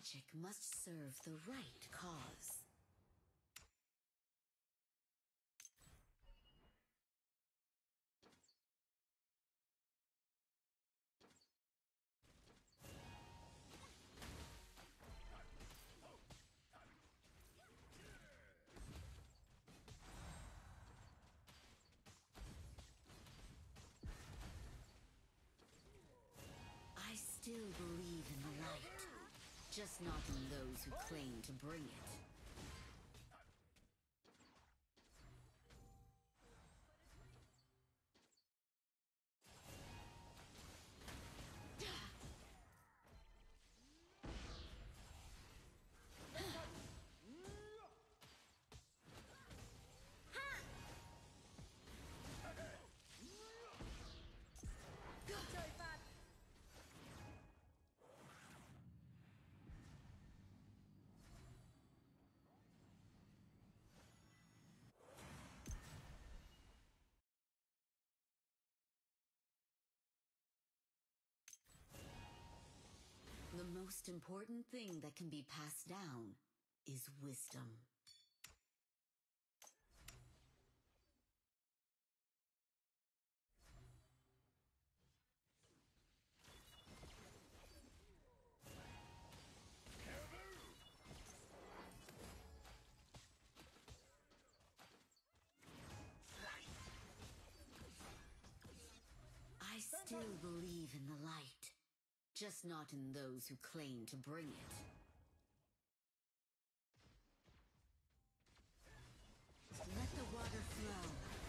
Magic must serve the right cause. I still believe in the light, just not in those who claim to bring it. The most important thing that can be passed down is wisdom. I still believe in the light, just not in those who claim to bring it. Let the water flow.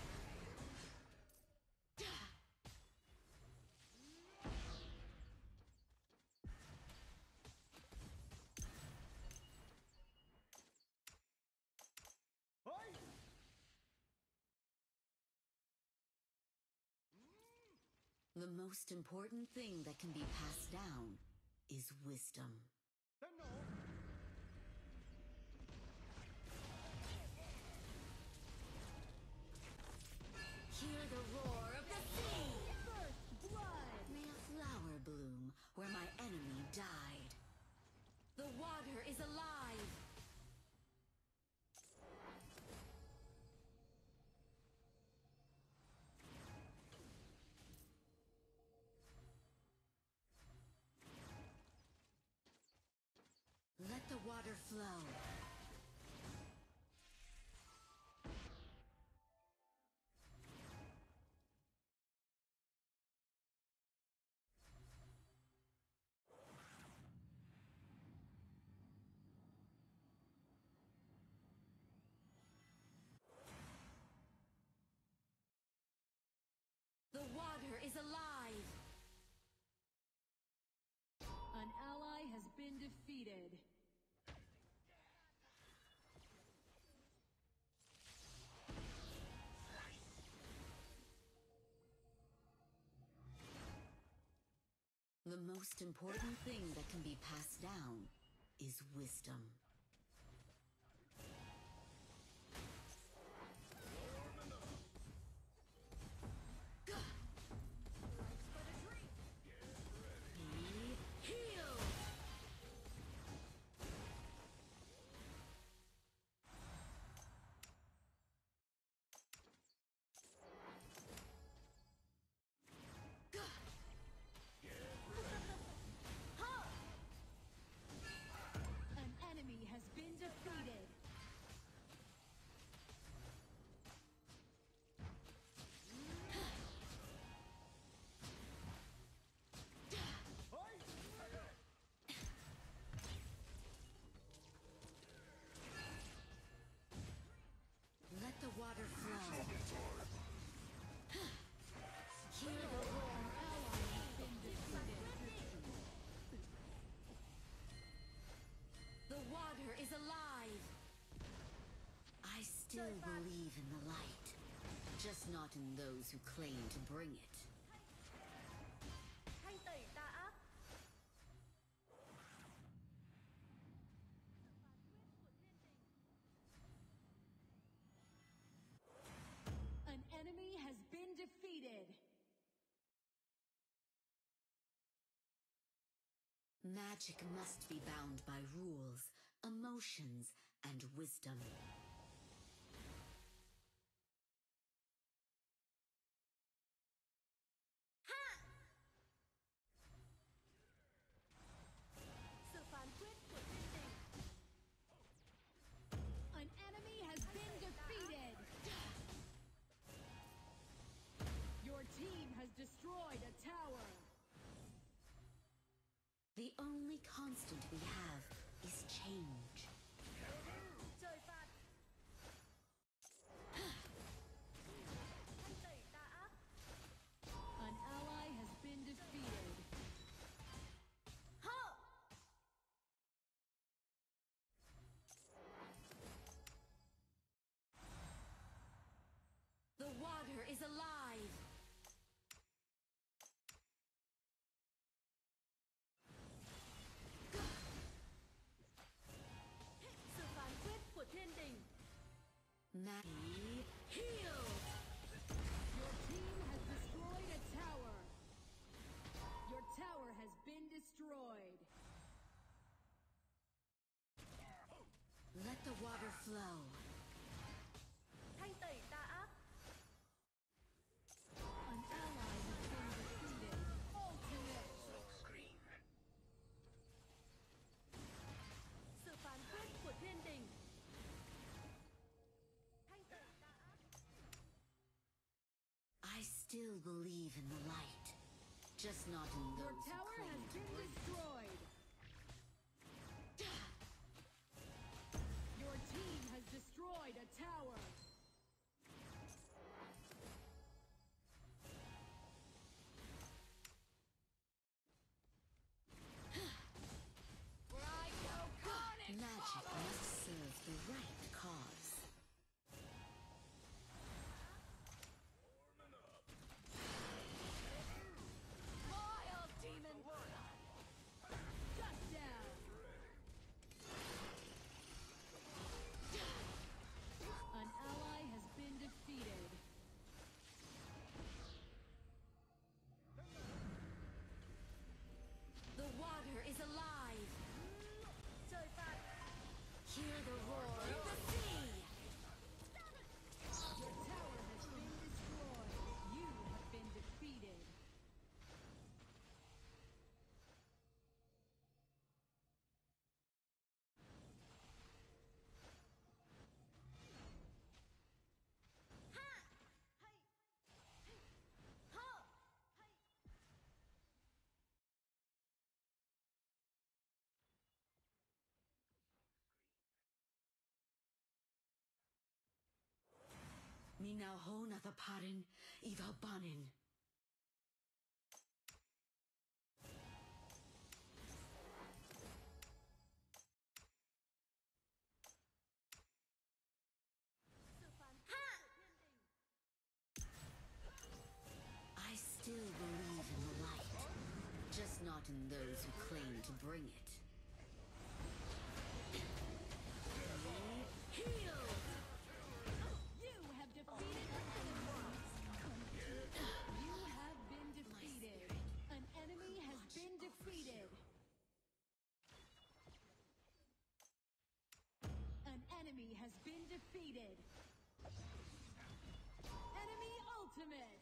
The most important thing that can be passed down is wisdom. Hear the roar of the sea! First blood! May a flower bloom where my enemy died. The water is alive! Let the water flow. The water is alive! An ally has been defeated. The most important thing that can be passed down is wisdom. Let the water flow. Hear the roar. The water is alive. I still believe in the light, just not in those who claim to bring it. An enemy has been defeated. Magic must be bound by rules, emotions, and wisdom. An enemy has been defeated. Your team has destroyed a tower. The only constant we have is change. An ally has been defeated. The water is alive! Maggie, heal! Your team has destroyed a tower. Your tower has been destroyed. Let the water flow. An ally has been defeated. Ultimate. I still believe in the light, just not in Your those who tower claim has to been bring it. destroyed. Your team has destroyed a tower. Magic must serve the right cause. Vile demon! Shut down! An ally has been defeated. The water is alive! Hear the roar of the sea! Your tower has been destroyed. You have been defeated. Mina hona the parin, iva banin. I still believe in the light, just not in those who claim to bring it. Heal! You have defeated an enemy. You have been defeated. An enemy has been defeated. An enemy has been defeated. Enemy ultimate.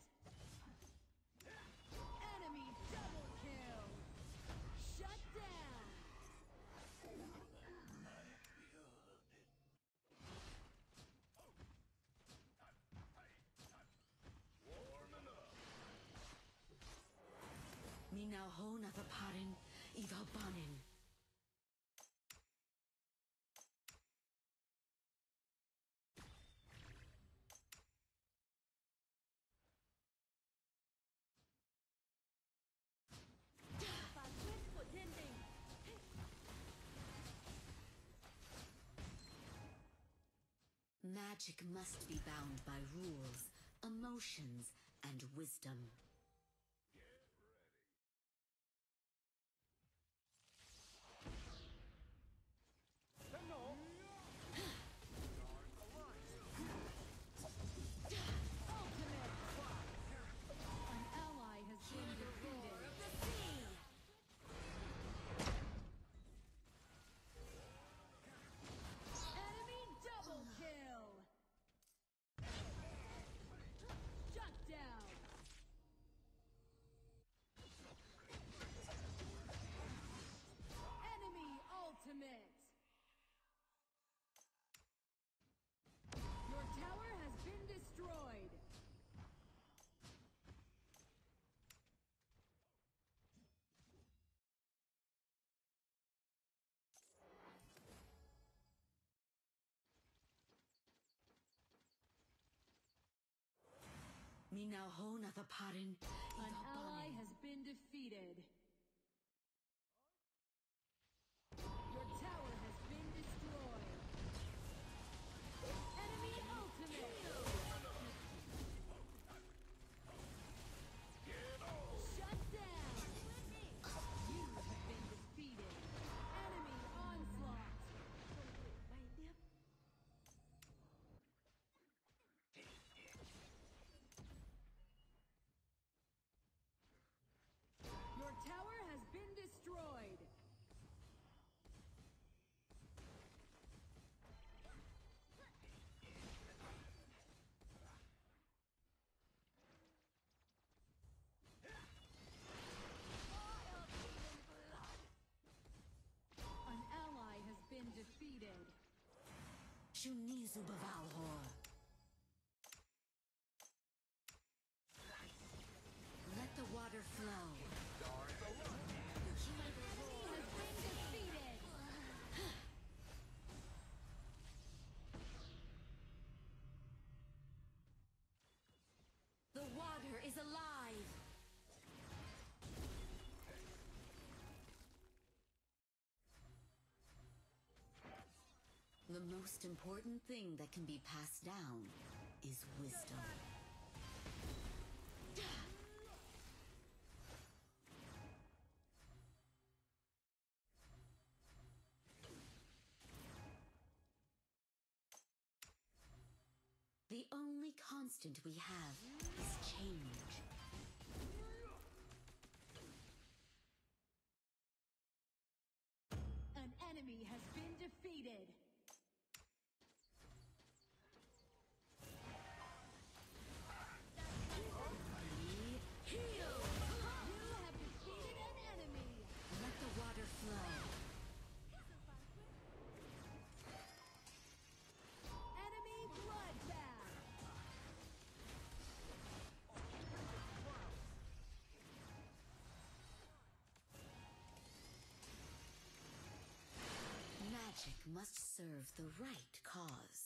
Enemy double kill. Shut down. Mina hona the parin, iva banin. Magic must be bound by rules, emotions, and wisdom. An ally has been defeated. Me now hona the parin. An ally has been defeated. Your tower has been destroyed. Enemy ultimate. Shut down. You have been defeated. Enemy onslaught. Your tower has been destroyed. An ally has been defeated. Shunizu Valor. Let the water flow. Has been defeated. The water is alive. The most important thing that can be passed down is wisdom. The only constant we have is change. An enemy has been defeated. Heal! You have defeated an enemy. Let the water flow. Enemy bloodbath. Magic must serve the right cause.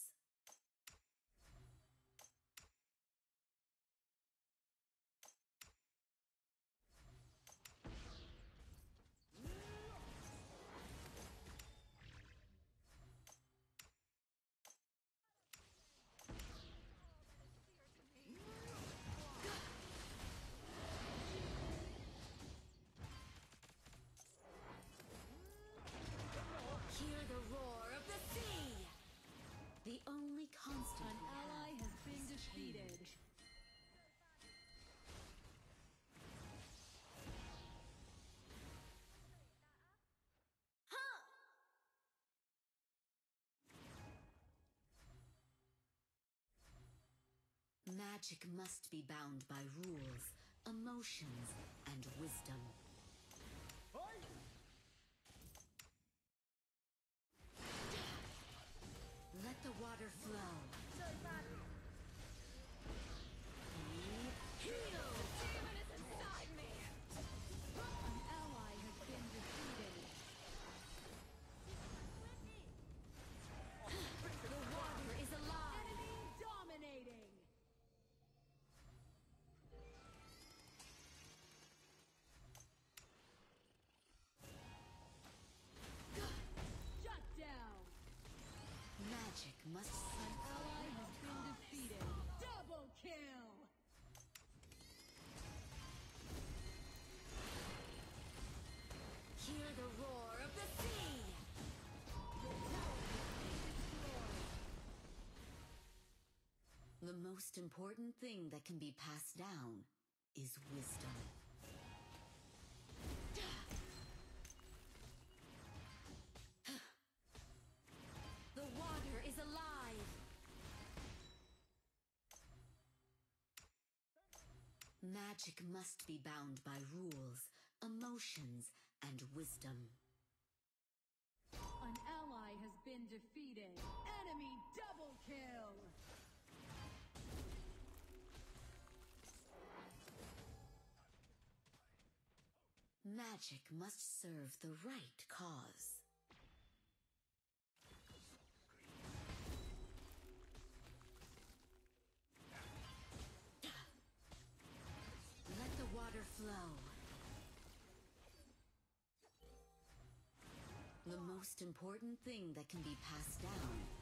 Hear the roar of the sea! The only constant An we ally have has been is defeated. change. Magic must be bound by rules, emotions, and wisdom. Let the water flow. Heal! An ally has been defeated. The water is alive! Enemy dominating. Shut down. Magic must An serve ally the has right been cause. defeated. Double kill. Hear the roar of the sea! Your tower has been destroyed. The most important thing that can be passed down is wisdom. The water is alive! Magic must be bound by rules, emotions, and wisdom. An ally has been defeated. Enemy double kill. Magic must serve the right cause. most important thing that can be passed down